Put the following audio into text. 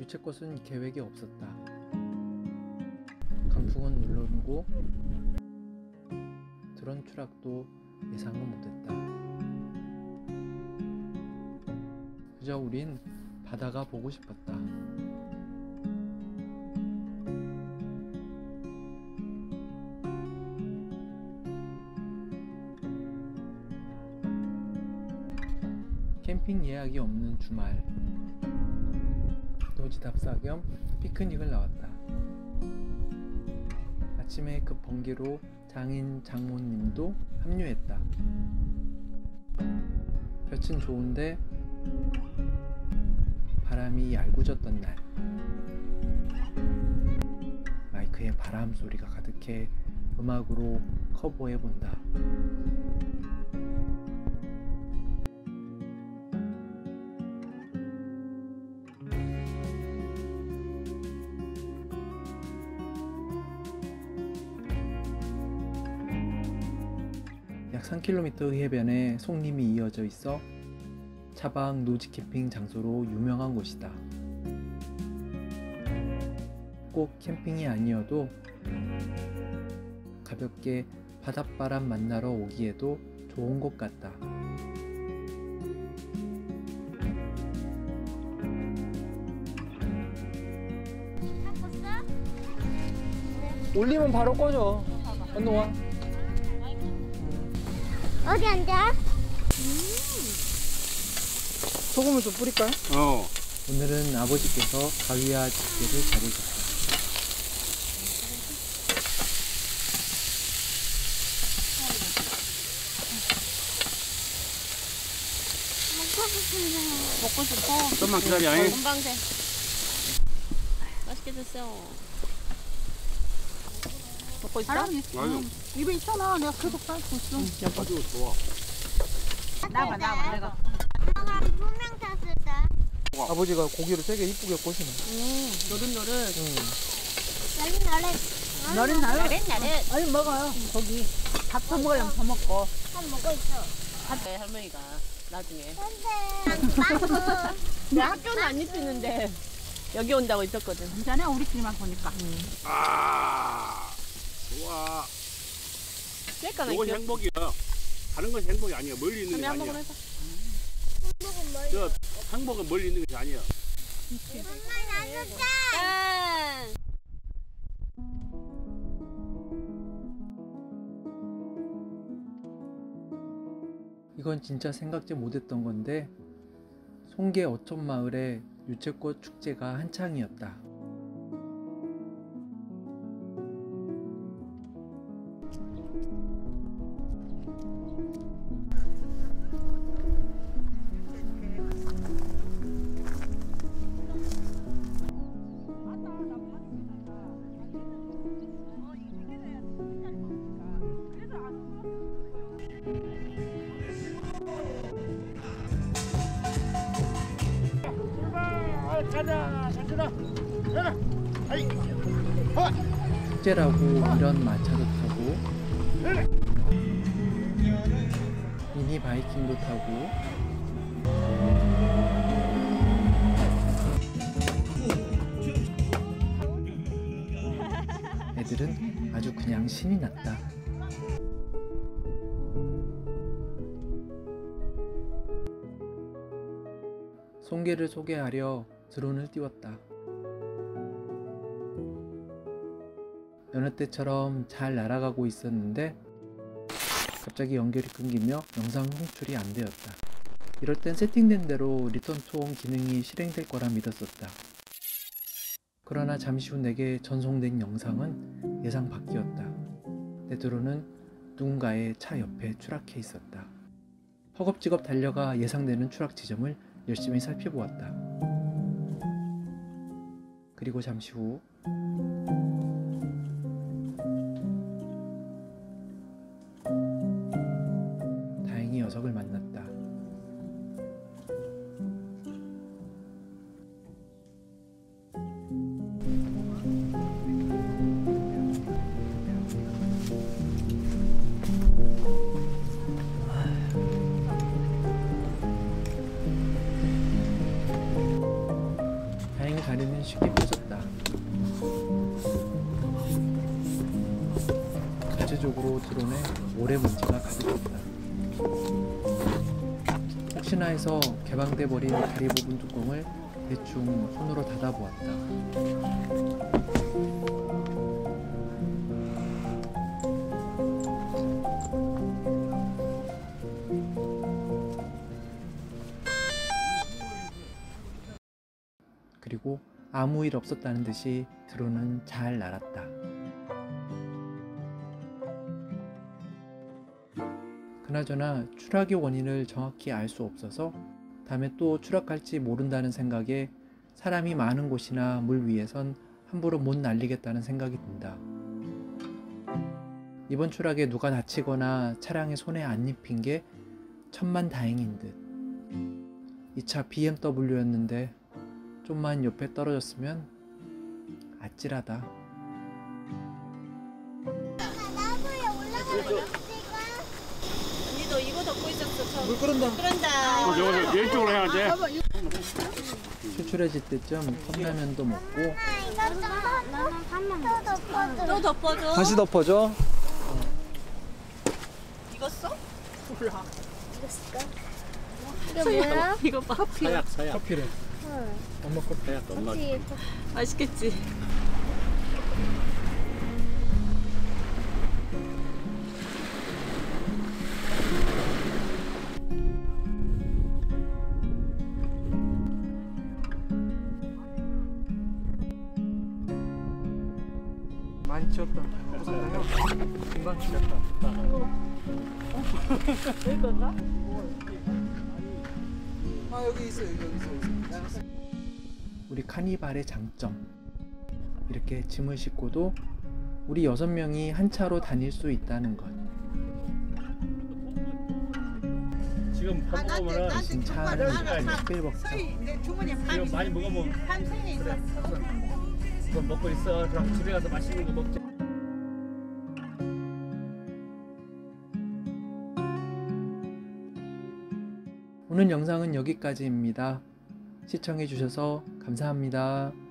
유채꽃은 계획에 없었다. 강풍은 물론이고 드론 추락도 예상은 못했다. 그저 우린 바다가 보고 싶었다. 캠핑 예약이 없는 주말, 노지 답사 겸 피크닉을 나왔다. 아침에 급 번개로 장인 장모님도 합류했다. 볕은 좋은데 바람이 얄궂었던 날, 마이크에 바람 소리가 가득해 음악으로 커버해본다. 약 3km 해변에 송림이 이어져 있어 차박 노지 캠핑 장소로 유명한 곳이다. 꼭 캠핑이 아니어도 가볍게 바닷바람 만나러 오기에도 좋은 곳 같다. 올리면 바로 꺼져. 언노 와. 어디 앉아? 소금을 좀 뿌릴까요? 어. 오늘은 아버지께서 가위와 집게를 잡으셨다. 먹고 싶어. 좀만 기다려. 금방 돼. 맛있게 드세요. 먹고 있어? 바람이 아유. 입에 있잖아. 내가 계속 쌓고 있어. 아주 좋아. 나봐 내가. 분명 탔을 때. 아버지가 고기를 되게 이쁘게 꼬시네. 노릇노릇. 나린 노릇노릇. 얼른 먹어요. 거기 밥 더 먹으려면 더 먹고. 한 먹고 있어. 네, 할머니가 나중에 근데 내 학교는 안 입히는데 여기 온다고 있었거든. 괜찮아 우리끼리만 보니까. 아, 좋아. 셀까나 이건 입혀. 행복이야. 다른 건 행복이 아니야. 멀리 있는 게 한번 아니야. 해봐. 저 행복은 멀리 있는 것이 아니야. 엄마 나줬다. 짠! 이건 진짜 생각지 못했던 건데 송계 어촌마을에 유채꽃 축제가 한창이었다. 가자, 가자. 축제라고 이런 마차도 타고 미니 바이킹도 타고 애들은 아주 그냥 신이 났다. 송계를 소개하려 드론을 띄웠다. 여느 때처럼 잘 날아가고 있었는데 갑자기 연결이 끊기며 영상 송출이 안 되었다. 이럴 땐 세팅된 대로 리턴 투 홈 기능이 실행될 거라 믿었었다. 그러나 잠시 후 내게 전송된 영상은 예상 밖이었다. 내 드론은 누군가의 차 옆에 추락해 있었다. 허겁지겁 달려가 예상되는 추락 지점을 열심히 살펴보았다. 그리고 잠시 후 다행히 녀석을 만났다. 곳곳으로 드론에 모래먼지가 가득했다. 혹시나 해서 개방돼 버린 다리 부분 뚜껑을 대충 손으로 닫아보았다. 그리고 아무 일 없었다는 듯이 드론은 잘 날았다. 그나저나 추락의 원인을 정확히 알 수 없어서 다음에 또 추락할지 모른다는 생각에 사람이 많은 곳이나 물 위에선 함부로 못 날리겠다는 생각이 든다. 이번 추락에 누가 다치거나 차량에 손에 안 입힌 게 천만다행인 듯. 이 차 BMW였는데 좀만 옆에 떨어졌으면 아찔하다. 나무에 올라가면 언니도 이거 덮고 있었어. 물 끓는다. 그런다. 왼쪽으로 해야 돼. 출출해질 때쯤 컵라면도 먹고 또 덮어줘. 다시 덮어줘. 익었어? 이거 뭐야? 이거 봐. 사약. 커피래. 엄마 커피. 사약 엄마. 맛있겠지? 많이 치웠다. 금방 치웠다. 이건가? 아 여기 있어 여기 있어. 우리 카니발의 장점. 이렇게 짐을 싣고도 우리 6명이 한 차로 다닐 수 있다는 것. 지금 밥 먹으면 대신 차를 특별 먹자. 지금 많이 먹으면 그거 먹고 있어. 그럼 집에 가서 맛있는 거 먹자. 오늘 영상은 여기까지입니다. 시청해주셔서 감사합니다.